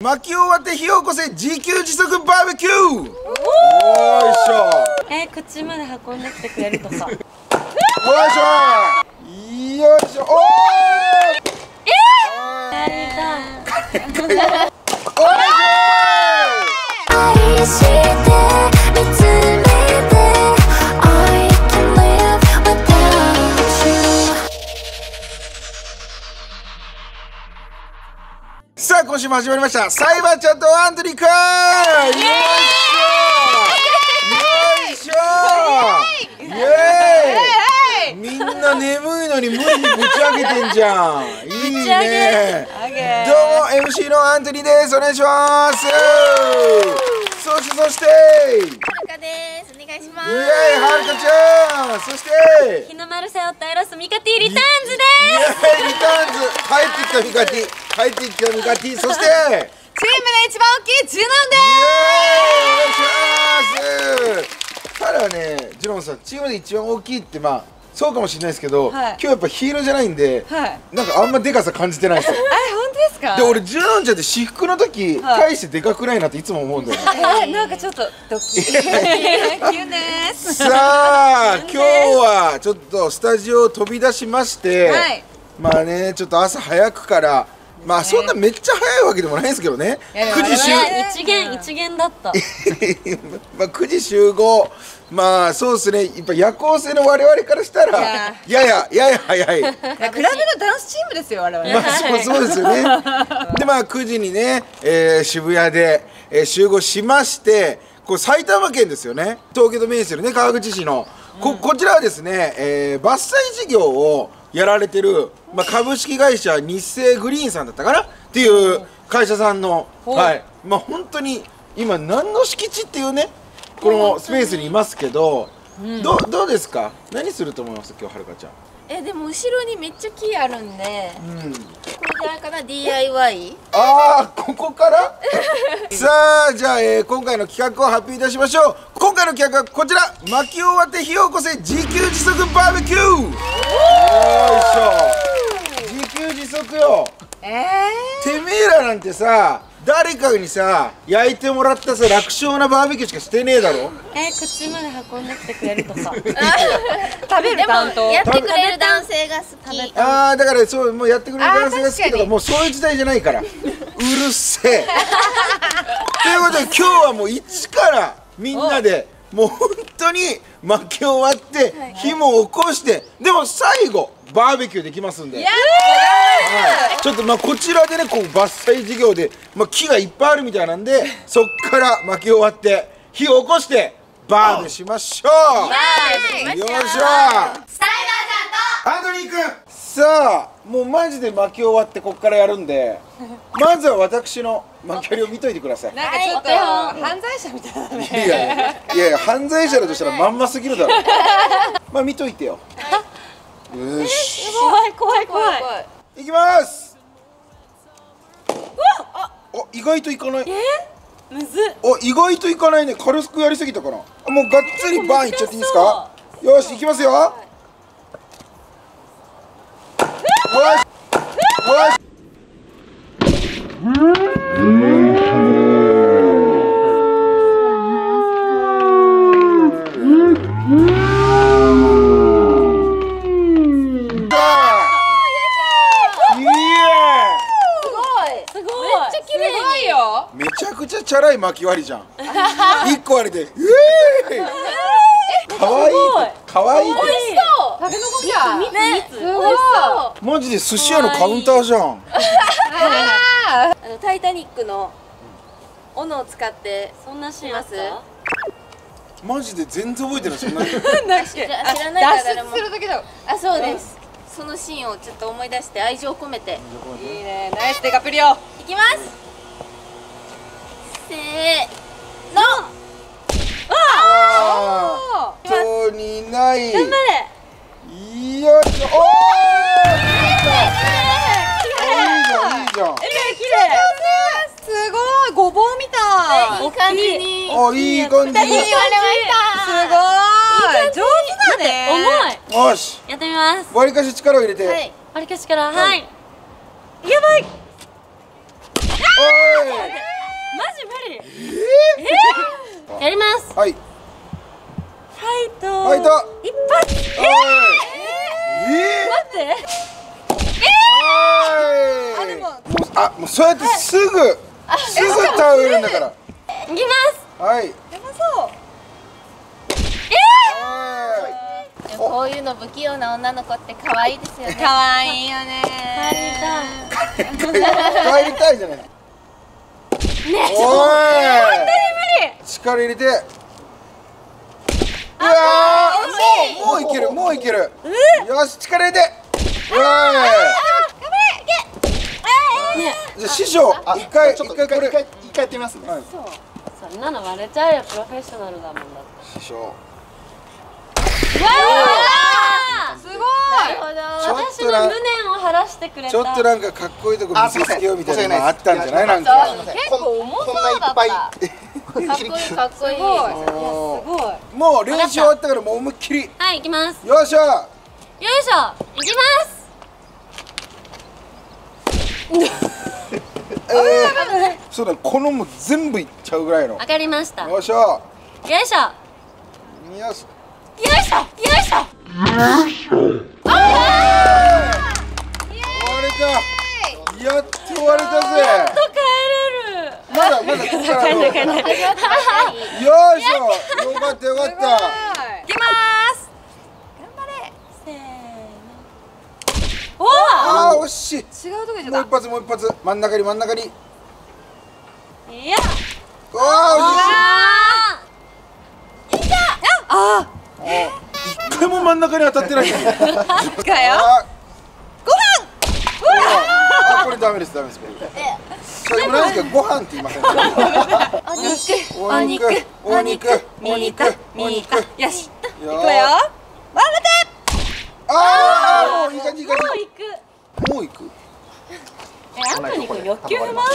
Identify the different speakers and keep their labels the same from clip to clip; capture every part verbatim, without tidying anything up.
Speaker 1: 巻き終わって火を起こせ自給自足バーベキュー。よいしょ。
Speaker 2: えー、口まで運んできてくれるとさ。よいし
Speaker 1: ょ。よいしょ。おー。
Speaker 2: えー。やりたい。おいしょ。愛して見つめて I can live without you。
Speaker 1: さあ今週も始まりましたサイバーちゃんとアントニーくん。よいしょ。イエーイ。イエーイ。みんな眠いのに無理にぶち上げてんじゃん。いいね。どうも エムシー のアントニーです。お願いします。そしてそしては
Speaker 3: るかです。お願いします。
Speaker 1: イエーイはるかちゃん。そして
Speaker 2: 日の丸背負ったエロスミカティリターンズです。
Speaker 1: イエーイリターンズ。帰ってきたミカティ。帰ってきたミカティ。そしてチームで
Speaker 3: 一番大きいジュノンです。
Speaker 1: イエーイお願いします。彼はね、ジュノンさんチームで一番大きいってまあそうかもしれないですけど、はい、今日やっぱヒールじゃないんで、はい、なんかあんまでかさ感じてないですよ。
Speaker 3: あ、本当ですか？
Speaker 1: で俺ジュノンちゃんって私服の時、はい、大してでかくないなっていつも思うんだよね。
Speaker 3: えー、なんかちょっとドキキュンです。
Speaker 1: さあ今日はちょっとスタジオを飛び出しまして、はい、まあねちょっと朝早くからまあそんなめっちゃ早いわけでもないんですけどね。くじ集
Speaker 2: 一元一元だった。
Speaker 1: まあくじ集合。まあそうですね。やっぱ夜行性の我々からしたらやややや早い。
Speaker 3: クラブのダンスチームですよ我々。
Speaker 1: まあそうそうですよね。でまあくじにね、えー、渋谷で、えー、集合しまして、これ埼玉県ですよね。東京都面してるね川口市の、うん、ここちらはですね、えー、伐採事業をやられてる、まあ、株式会社日清グリーンさんだったかなっていう会社さんの、はい、まあ本当に今何の敷地っていうねこのスペースにいますけど、うん、ど, どうですか？何すると思います今日はるかちゃん？
Speaker 3: えでも後ろにめっちゃ木あるんで、うん、これからかな ディーアイワイ？
Speaker 1: ああここからさあじゃあ、えー、今回の企画を発表いたしましょう。今回の企画はこちら、巻き終わって火を起こせ自給自足バーベキュー。よいしょ。自給自足よ。えー、てめえらなんてさ誰かにさ焼いてもらったさ楽勝なバーベキューしかしてねえだろ。
Speaker 2: えー、口まで運んできてくれるとさ。
Speaker 3: 食べる担当。やってくれる男性が好き。
Speaker 1: ああだからそうもうやってくれる男性が好きとかもうそういう時代じゃないから。うるせえ。ということで今日はもう一からみんなでもう本当に巻き終わって火も起こしてでも最後バーベキューできますんで。はい、ちょっとまあこちらでねこう伐採事業で、まあ、木がいっぱいあるみたいなんでそっから巻き終わって火を起こしてバーベしましょう。よいしょ。サイバーちゃんとアントニー君。さあもうマジで巻き終わってこっからやるんでまずは私の巻き割りを見といてください。
Speaker 3: なんかちょっと犯罪者みたいなね。
Speaker 1: いやいやいや犯罪者だとしたらまんますぎるだろ。まあ見といてよ。よし。
Speaker 2: 怖い怖い怖い。
Speaker 1: いきます。お意外といかない。
Speaker 2: えむずっ。
Speaker 1: お意外といかないね。軽くやりすぎたかな。もうがっつりバーンいっちゃっていいですか。よしいきますよ。よしよし。めちゃくちゃチャラい巻き割りじゃん。一個割りで、うえー。可愛い可愛い。
Speaker 3: 美味しそう。食べ残りだ。ね、すごい。
Speaker 1: マジで寿司屋のカウンターじゃん。
Speaker 3: あのタイタニックの斧を使って
Speaker 2: そんなシーンあった？
Speaker 1: マジで全然覚えてない。そんな。
Speaker 3: 知らないから誰も。脱出する時だ。あ、そうです。そのシーンをちょっと思い出して愛情込めて。いいね、ナイスデカプリオ。いきます。せーの。
Speaker 1: ああ。そうにない。
Speaker 2: 頑張れ。
Speaker 1: いいよ。おお。いいじゃんいいじゃん。
Speaker 2: 綺麗綺麗。
Speaker 3: すごいごぼうみたい。いい感じに。
Speaker 1: あいい感じ。
Speaker 3: 言われました。すごい。上手だね。
Speaker 2: 重い。
Speaker 1: よし。
Speaker 2: やってみます。
Speaker 1: 割りかし力を入れて。
Speaker 2: はい。割りかしからはい。やばい。
Speaker 1: おい。 すぐ倒れるんだから。
Speaker 3: いきます。
Speaker 1: はい。
Speaker 4: やばそう。
Speaker 3: でもこういうの不器用な女の子って可愛いですよね。
Speaker 4: 可愛いよね。
Speaker 1: 帰りたいじゃない。ね、おい。本当に無
Speaker 4: 理。
Speaker 1: 力入れて。うわー、もうもういける、もういける。よし、力入れて。うわー。じゃあ師匠、一回一回これ一回一回やってみますね。
Speaker 5: そう。そんなの割れちゃうよ、プロフェッショナルだもんだって。
Speaker 1: 師匠。
Speaker 4: すごい。
Speaker 5: 私の無念を晴らしてくれた。
Speaker 1: ちょっとなんかかっこいいとこ見せつけようみたいなのあったんじゃない？なんか。
Speaker 4: 結構重そうだった。
Speaker 3: かっこいいかっこいい。
Speaker 4: すごい。
Speaker 1: もう練習終わったからもう思いっきり。
Speaker 5: はい、行きます。
Speaker 1: よっしゃ。
Speaker 5: よいしょ、行きます。
Speaker 1: えー、そうだ、このもう全部いっちゃうぐらいの。
Speaker 5: わかりました。よ
Speaker 1: よっしゃ。
Speaker 5: いしょ。
Speaker 1: よし。
Speaker 5: よいしょ。よいしょ。
Speaker 1: 終われた。やっと終われたぜ。
Speaker 5: やっと帰れる。
Speaker 1: まだまだここからの。よいしょ。よかったよかった。
Speaker 4: いきます。頑張れ。
Speaker 5: せーの。
Speaker 4: お
Speaker 1: ああ、惜しい。
Speaker 4: 違うとこでしょ。
Speaker 1: もう一発もう一発。真ん中に真ん中に。
Speaker 5: いや。
Speaker 1: わあ、
Speaker 5: あ
Speaker 4: あ
Speaker 1: 惜しい。一回も真ん中に当たってない。
Speaker 4: あ。いくわよ。
Speaker 1: ご飯。あ、これダメですダメです。それ今何ですか、ご飯って言いません。お肉、お肉、お肉、お肉。
Speaker 4: よし。いくわよ。頑張って。
Speaker 1: ああ、もういい感じいい感
Speaker 5: もう
Speaker 1: じ。
Speaker 5: 行く。
Speaker 1: もう行く。
Speaker 5: え、アントニー君欲求不満？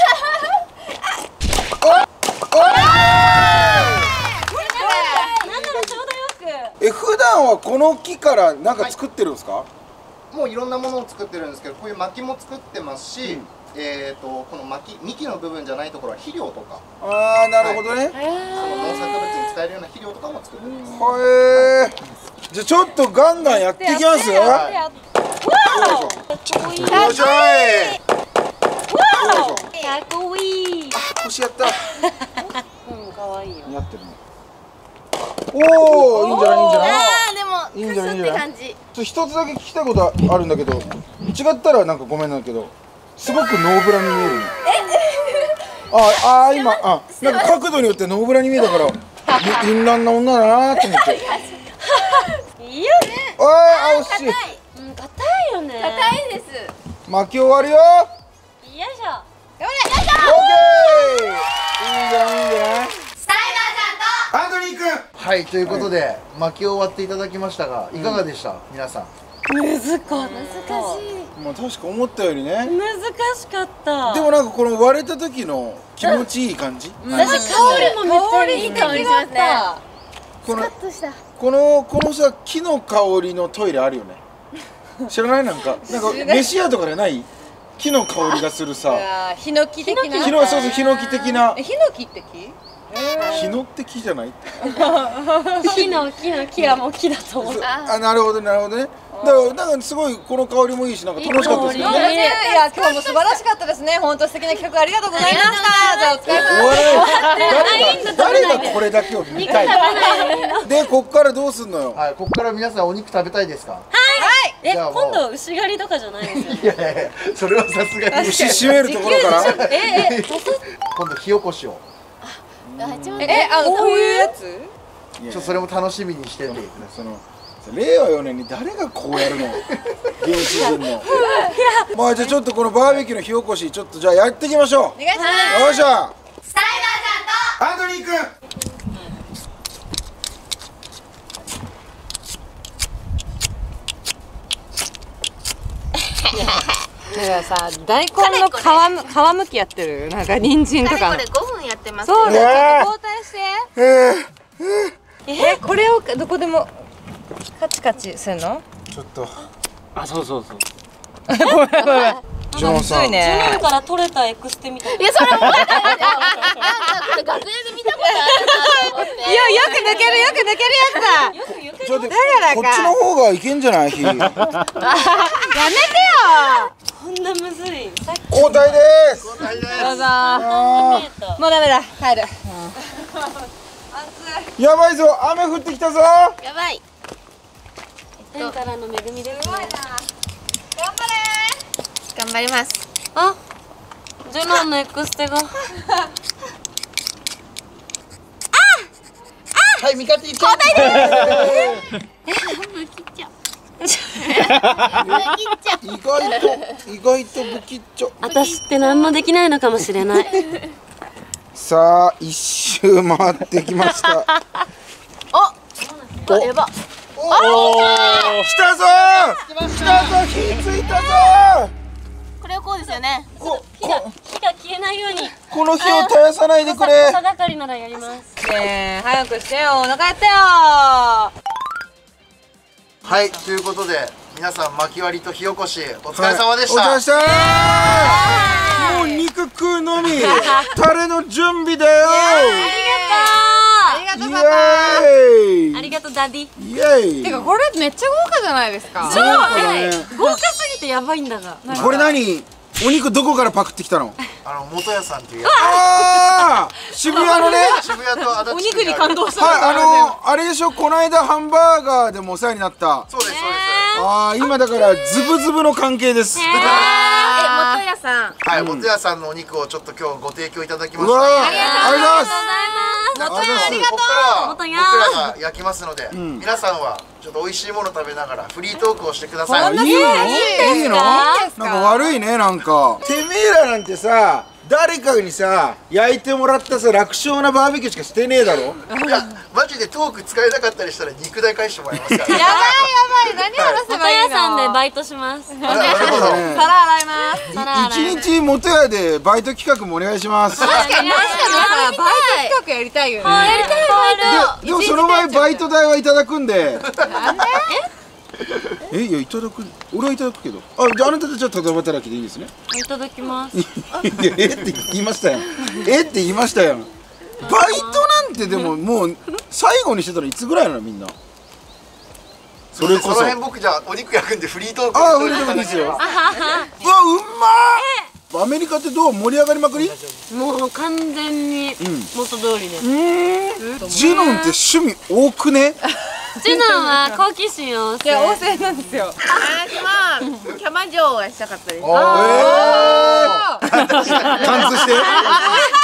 Speaker 5: なんならちょうどよく。
Speaker 1: え、普段はこの木からなんか作ってるんですか？
Speaker 6: もういろんなものを作ってるんですけど、こういう薪も作ってますし、うん、えっとこの薪、幹の部分じゃないところは肥料とか、
Speaker 1: ああ、なるほどね。
Speaker 6: はい、その農作物に使えるような肥料とかも作ってます。
Speaker 1: へえ。じゃあちょっとガンガンやっていきますよ。
Speaker 4: やってやって。わお。
Speaker 1: よいしょい。
Speaker 5: かっこいい。
Speaker 1: あ、腰やった。
Speaker 5: うん、可愛いよ。
Speaker 1: 似合ってるね。おお、いいんじゃないいいんじゃない。
Speaker 3: あーでも
Speaker 1: いいんじゃないいいんじゃない。
Speaker 3: 感じ。
Speaker 1: ちょっと一つだけ聞きたいことあるんだけど、違ったらなんかごめんなんだけど、すごくノーブラに見える。ああ、今あなんか角度によってノーブラに見えたから、淫乱な女だなと思って。
Speaker 5: いいよね。
Speaker 1: ああ、惜しい。
Speaker 5: うん、硬いよね。
Speaker 3: 硬いです。
Speaker 1: 巻き終わるよ。
Speaker 5: よいしょ。
Speaker 1: オッケー。いいんじゃないいいんじゃない。アントニー君。
Speaker 7: はい、ということで巻き終わっていただきましたが、いかがでした、皆さん。
Speaker 5: 難しい。
Speaker 1: まあ確か思ったよりね。
Speaker 5: 難しかった。
Speaker 1: でもなんかこの割れた時の気持ちいい感じ。
Speaker 5: 私香りもめっちゃいい香りしますね。
Speaker 1: このこのこのさ木の香りのトイレあるよね。知らない？なんかなんか飯屋とかでない？木の香りがするさ。
Speaker 4: ヒノキ的な。
Speaker 1: ヒノそうそうヒノキ的な。
Speaker 4: え、ヒノキって木？
Speaker 1: ヒノって木じゃない？
Speaker 5: 木の木の木はもう木だと思う。
Speaker 1: あ、なるほどなるほどね。だからなんかすごいこの香りもいいし、なんか楽しかったですけどね。
Speaker 4: いや、今日も素晴らしかったですね。本当素敵な企画ありがとうございました。じゃあお疲れ様です。
Speaker 1: 誰が誰がこれだけを見たい？でこっからどうすんのよ。
Speaker 7: はい、ここから皆さんお肉食べたいですか。
Speaker 5: え、
Speaker 7: じゃあもう
Speaker 5: 今度牛狩りとかじゃないですよ。
Speaker 7: いやいやいや、それはさすがに。
Speaker 1: 牛締めるところから。
Speaker 5: ええ、
Speaker 7: 今度火起こしを。
Speaker 3: あ、ちょうど
Speaker 4: え、あのこういうやつ？
Speaker 7: ちょっとそれも楽しみにしてて。
Speaker 1: その令和よねんに誰がこうやるの？現地人の。まあじゃあちょっとこのバーベキューの火起こしちょっとじゃあやっていきましょう。
Speaker 4: お願いします。
Speaker 1: よっしゃ。スタイダーさんとアントニー君。
Speaker 4: だからさ、大根の皮む皮むきやってる。なんか人参とか。
Speaker 3: これごふんやってます。
Speaker 4: そうだ。ちょっと交代して。え、これをどこでもカチカチするの？
Speaker 1: ちょっと。
Speaker 8: あ、そうそうそう。
Speaker 4: ごめんごめん。
Speaker 1: ジョンさん。
Speaker 5: 地面から取れたエクステみたいな。
Speaker 3: いや、それもなんかこれ学園で見たことあるなと思って。
Speaker 4: いや、よく抜けるよく抜けるやつだ。
Speaker 1: ちょっとこっちの方がいけんじゃない？火。やめてよ。
Speaker 5: こんんなむずい。
Speaker 1: 交代です。
Speaker 7: 交代です。
Speaker 4: どうぞ。
Speaker 1: あ
Speaker 4: もうダメだ。帰る。
Speaker 1: ーやばいぞ、雨降ってきたぞ。
Speaker 3: やばい。
Speaker 5: 天からの恵みですね。
Speaker 3: 頑張ります。
Speaker 5: あ、ジュノンのエクステが。
Speaker 7: はい、ミカティちゃん。
Speaker 1: 意外と意外と不吉祥。
Speaker 5: 私って何もできないのかもしれない。
Speaker 1: さあ一周回ってきました。
Speaker 3: お、やば。
Speaker 1: 来たぞ来たぞ、火ついたぞ。
Speaker 3: これをこうですよね。
Speaker 1: こ
Speaker 5: 火が火が消えないように。
Speaker 1: この火を絶やさないでくれ。
Speaker 5: 草がかりならやります。
Speaker 4: ねえ、早くしてよ。お腹やったよ。
Speaker 7: はい、ということで皆さん薪割りと火起こしお疲れ様でした。
Speaker 1: はい、お疲れ様でした。もう肉食うのみ。タレの準備だよ。
Speaker 4: ありがとうパパ。
Speaker 1: イエーイ。
Speaker 5: ありがとうダディ。
Speaker 1: イエーイ。
Speaker 4: てかこれめっちゃ豪華じゃないですか。
Speaker 5: 超
Speaker 1: ね
Speaker 5: 豪華すぎてやばいんだが。
Speaker 1: これ何？お肉どこからパクってきたの？
Speaker 7: あの元屋さんっていうや
Speaker 1: ああ、渋谷のね。
Speaker 7: つ、渋谷と足立区
Speaker 4: お肉に感動した。
Speaker 1: はい、あのあれでしょ、この間ハンバーガーでもお世話になった。
Speaker 7: そうですそうです。
Speaker 1: ああ、今だからズブズブの関係です。
Speaker 3: え、元屋さん。
Speaker 7: はい、元屋さんのお肉をちょっと今日ご提供いただきま
Speaker 1: うわー、
Speaker 7: した。
Speaker 1: ありがとうございます。
Speaker 5: 元
Speaker 1: 屋あり
Speaker 7: ここからは僕
Speaker 5: 元屋
Speaker 7: らが焼きますので、皆さんはちょっと美味しいもの食べながらフリートークをしてください。
Speaker 1: いいの？いいの？なんか悪いね、なんか。てめえらなんてさ、誰かにさ焼いてもらったさ楽勝なバーベキューしかしてねえだろ。
Speaker 7: いや、マジでトーク使えなかったりしたら肉代返してもらいますから。
Speaker 4: やばいやばい、何話せ
Speaker 5: 元
Speaker 4: ばいいの。
Speaker 5: 屋さんでバイトします。
Speaker 7: なるほど。
Speaker 1: ね
Speaker 4: 皿洗います。
Speaker 1: 一日元屋でバイト企画もお願いします。
Speaker 4: 確かにさ、バイト企画やりたいよね。
Speaker 5: やりたいバイト。
Speaker 1: でもその場合バイト代はいただくんで。
Speaker 4: なんで？
Speaker 1: え、いや、いただく、俺はいただくけど。あ、じゃああなたたちはただ働きでいいですね。
Speaker 5: いただきます。
Speaker 1: いや、えって言いましたよ。えって言いましたよ。バイトなんてでももう最後にしてたらいつぐらいなのみんな。それこそ。
Speaker 7: その辺僕じゃあお肉焼くんでフリートーク。
Speaker 1: ああ、無理でもいいですよ。うわ、うまー。アメリカってどう盛り上がりまくり？
Speaker 5: もう完全に元通りです。
Speaker 1: ジュノンって趣味多くね？
Speaker 5: ジュノンは好奇心旺盛。
Speaker 4: いや、旺盛なんですよ。
Speaker 3: 私はキャバ嬢がしたかったです。
Speaker 1: ええ。貫通して。